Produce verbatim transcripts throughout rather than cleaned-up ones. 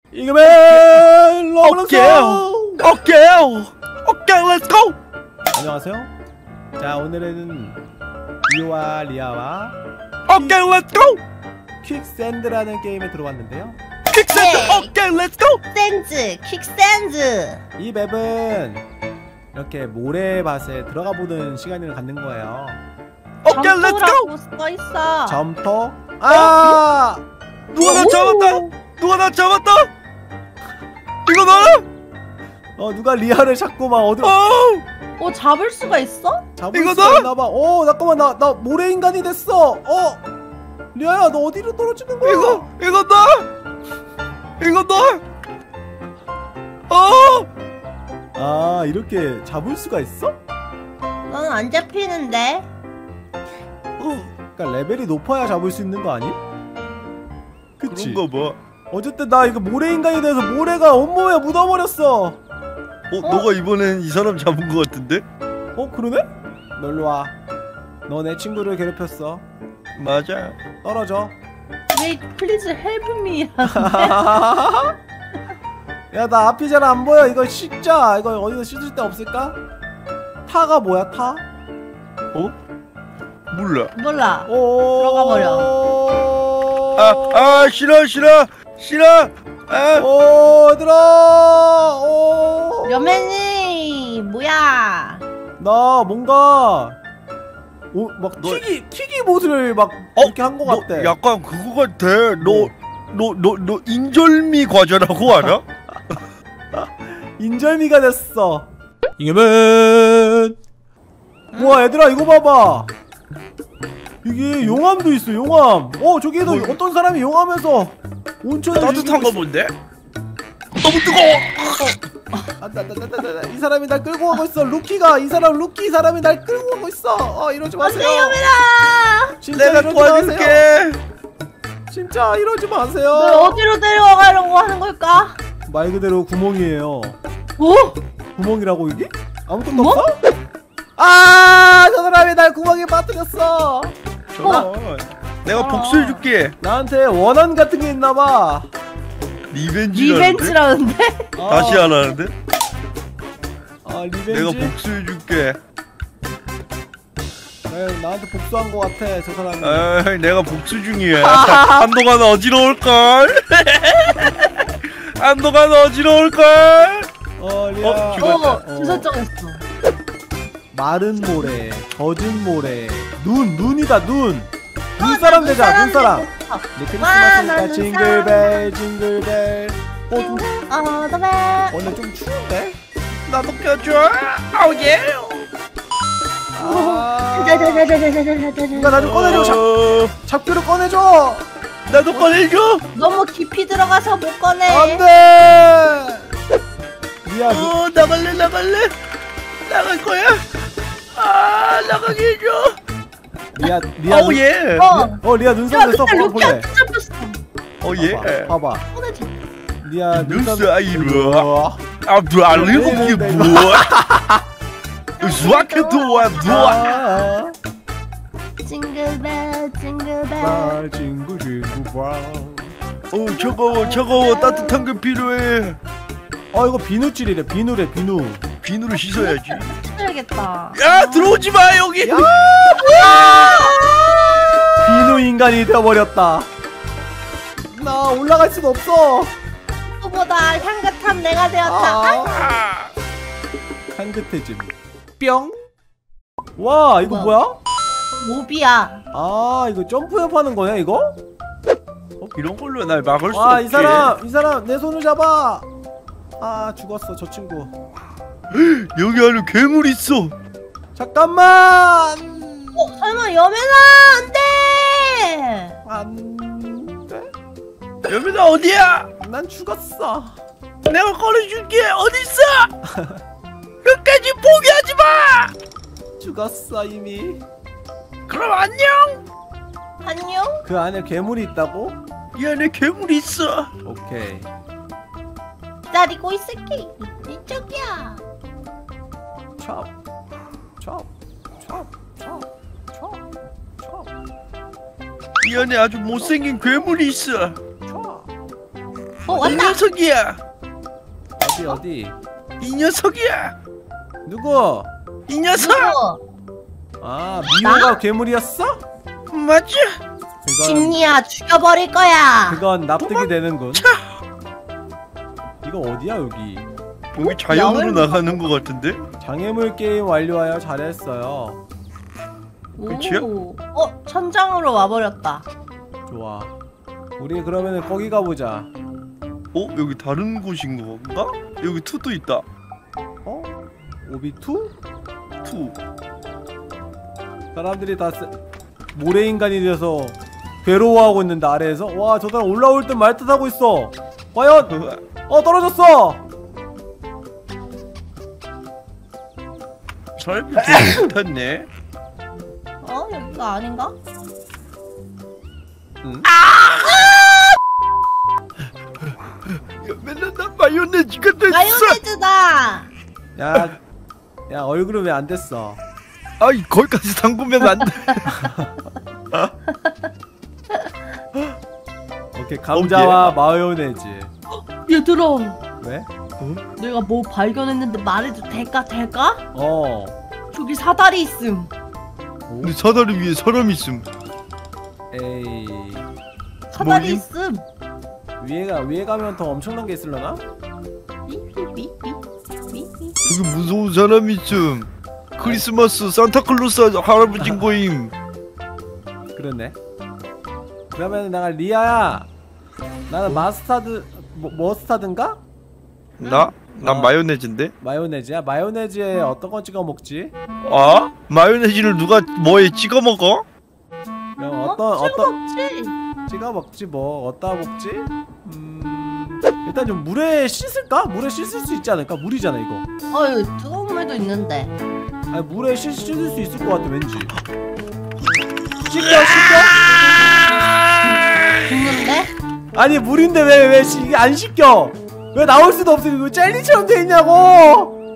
이겨맨 러블록스. 오케이 오케이 렛츠고. 안녕하세요. 자, 오늘은 리오와 리아와 오케이 렛츠고 퀵샌드라는 게임에 들어왔는데요. 퀵샌드. 네. 오케이 렛츠고. 샌즈, 퀵샌즈. 이 맵은 이렇게 모래밭에 들어가 보는 시간을 갖는 거예요. 오케이 렛츠고. 점토라고 써있어. 점토. 아! 누가 나 잡았다. 누가 나 잡았다. 이거 나? 어, 누가 리아를 자꾸 막 어디로 어, 잡을 수가 있어? 잡을 이거 수가 나? 있나봐. 어, 잠깐만, 나, 나 모래 인간이 됐어. 어, 리아야, 너 어디로 떨어지는 거야? 이거 이거 나? 이거 나? 어? 아, 이렇게 잡을 수가 있어? 너는 안 잡히는데. 어, 그러니까 레벨이 높아야 잡을 수 있는 거 아니? 그치? 그런가 봐. 어쨌든 나 이거 모래 인간이 돼서 모래가 온몸에 묻어버렸어. 어, 너가 이번엔 이 사람 잡은 거 같은데? 어, 그러네? 너 일로 와. 너 내 친구를 괴롭혔어. 맞아. 떨어져. 왜 플리즈 헬프 미. 야, 나 앞이 잘 안 보여. 이거 씻자. 이거 어디서 씻을 데 없을까? 타가 뭐야, 타? 어? 몰라. 몰라. 오. 들어가 버려. 아, 아, 싫어, 싫어, 싫어. 아, 오, 얘들아. 오. 여맨이 뭐야? 나 뭔가 오, 막 너- 튀기 튀기 못을 막 어? 이렇게 한 거 너 같대. 약간 그거 같아. 너, 너, 너, 너 인절미 과자라고 알아? 인절미가 됐어. 이겨맨. 우와, 얘들아, 이거 봐봐. 이게 용암도 있어. 용암. 어, 저기에도 뭐, 어떤 사람이 용암에서 온천을 따뜻한 거 뭔데? 너무 뜨거워. 안돼 안돼 안돼 안돼. 이 사람이 날 끌고 가고 있어. 루키가 이 사람 루키 이 사람이 날 끌고 가고 있어. 어, 이러지 마세요. 안돼 여맨아. 진짜 내가 이러지 마세요. 도와줄게. 진짜 이러지 널 마세요. 어디로 데려가려고 하는 걸까? 말 그대로 구멍이에요. 오? 구멍이라고 이게? 아무것도 구멍? 없어? 아, 저 사람이 날 구멍에 빠뜨렸어. 좋아. 내가 어. 복수해줄게. 나한테 원한 같은 게 있나봐. 리벤지라는데? 리벤지라는데? 아, 다시 하라는데? 아, 리벤지. 내가 복수해줄게. 네, 나한테 복수한 거 같아, 저 사람이. 아, 내가 복수 중이야. 한동안 어지러울걸. 한동안 어지러울걸. 어, 리아. 어, 죽었다. 어, 주설정했어. 마른 모래, 젖은 모래, 눈, 눈이다, 눈. 어, 눈사람 되자, 눈사람. 됐어. 이제 와, 나 크리스마스니까 눈사람. 징글벨, 징글벨. 어, 좀, 어더벨. 어, 근데 좀 추운데? 나도 껴줘. 아우 예. 아, 자자자자자자자자자. 누가 나 좀 꺼내줘. 잡, 어, 잡기로 꺼내줘. 나도 꺼내줘. 너무 깊이 들어가서 못 꺼내. 안 돼. 리아, 누, 어, 나갈래 나갈래. 나갈 거야. 아, 나가게 해줘. 리아, 리아. 아우 눈- 예. 어. 어, 리아 야, 눈썹 됐어. 근데 볼래, 볼래. 루키한테 잡혔어. 어 예. 봐봐, 봐봐. 꺼내줘. 리아 눈썹. 눈 사이로. 어. 아, 뭐 알리고 이게 뭐? 수학해 도와 도와. 아, 징글벨, 징글벨. 아, 친구, 친구, 봐. 어, 차가워 차가워. 따뜻한 게 필요해. 어, 이거 비누질이래, 비누래, 비누. 비누로 씻어야지. 찢어야겠다. 야, 들어오지 마 여기. 야! 비누 인간이 되어버렸다. 나 올라갈 수가 없어. 그보다 향긋한 내가 되었다. 아, 아, 향긋해짐. 뿅. 와, 이거 뭐야? 뭐야? 모비야. 아, 이거 점프업 하는 거야, 이거? 어, 이런 걸로 날 막을 수 와, 없지. 이 사람, 이 사람 내 손을 잡아. 아, 죽었어, 저 친구. 여기 안에 괴물 있어. 잠깐만. 어, 설마 여맨아 안돼. 안 돼? 여민아 어디야? 난 죽었어. 내가 꺼내줄게. 어디 있어? 끝까지 포기하지 마. 죽었어, 이미. 그럼 안녕. 안녕. 그 안에 괴물이 있다고? 이 안에 괴물이 있어. 오케이. 기다리고 있을게. 이쪽이야. 찹. 찹. 찹. 찹. 찹. 찹. 이 안에 아주 못생긴 괴물이 있어. 찹. 어 이 왔다. 녀석이야. 어디 어디? 이 녀석이야. 누구? 이 녀석. 누구? 아 미호가 괴물이었어? 맞아. 그건 심리야 죽여버릴 거야. 그건 납득이 되는군. 이거 어디야 여기? 여기 자연으로 야외로 나가는 것 같은데? 장애물 게임 완료하여 잘했어요. 그치요? 오. 어 천장으로 와버렸다. 좋아. 우리 그러면은 거기 가보자. 어? 여기 다른 곳인 건가? 여기 투도 있다. 어? 오비투? 투. 사람들이 다 세... 모래인간이 돼서 괴로워하고 있는데 아래에서? 와 저 사람 올라올 듯 말 듯 하고 있어. 과연? 어 떨어졌어. 설마 되게 못했네. 어 여기가 아닌가? 응? 야, 맨날 난 마요네즈가 됐어. 마요네즈다. 야, 야 얼굴은 왜 안 됐어? 아이 거기까지 담그면 안 돼. 오케이 감자와 어, 마요네즈. 얘들아 왜? 내가 뭐 발견했는데 말해도 될까 될까? 어. 저기 사다리 있음. 오? 근데 사다리 위에 사람 있음. 에이. 사다리 뭐임? 있음. 위에가 위에 가면 더 엄청난 게 있으려나? 삐삐삐삐삐삐. 여기 무서운 사람 있음. 크리스마스 산타클로스 할아버지인 거임. 그러네. 그러면 내가 리아야. 나는 마스타드 뭐, 머스타드인가? 나? 난 어. 마요네즈인데? 마요네즈야? 마요네즈에 어떤 거 찍어 먹지? 아? 마요네즈를 누가 뭐에 찍어 먹어? 그럼 어? 어떤 찍어 어떤 먹지. 찍어 먹지 뭐 어디다 먹지? 음 일단 좀 물에 씻을까? 물에 씻을 수 있지 않을까? 물이잖아 이거. 어 여기 뜨거운 물도 있는데. 아니 물에 씻, 씻을 수 있을 것 같아 왠지. 씻겨 씻겨? 죽는데? 아니 물인데 왜 왜 이게 안 씻겨? 왜 나올 수도 없어 이거 젤리처럼 돼 있냐고?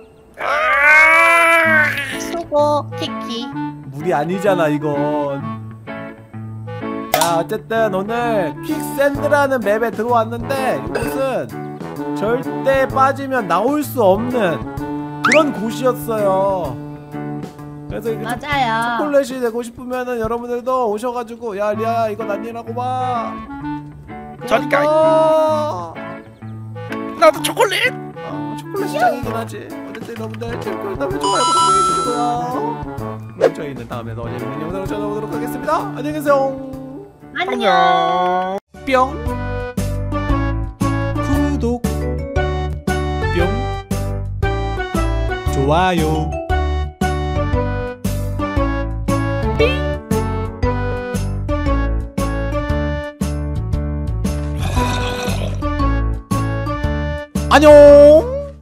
수고 키키. 물이 아니잖아 이건. 자 어쨌든 오늘 퀵샌드라는 맵에 들어왔는데 이곳은 절대 빠지면 나올 수 없는 그런 곳이었어요. 그래서 이게 맞아요. 초콜릿이 되고 싶으면은 여러분들도 오셔가지고 야 리아야 이거 난이라고 봐. 저리가. 어, 나도 초콜릿. 어, 초콜릿 시장이긴 하지. 어쨌든 여러분들 재밌게 있다면 좋아요 구독해주시고요. 그럼 저희는 다음에 더 재밌는 영상을 찾아오도록 하겠습니다. 안녕히 계세요. 안녕. 뿅 구독 뿅 좋아요 안녕.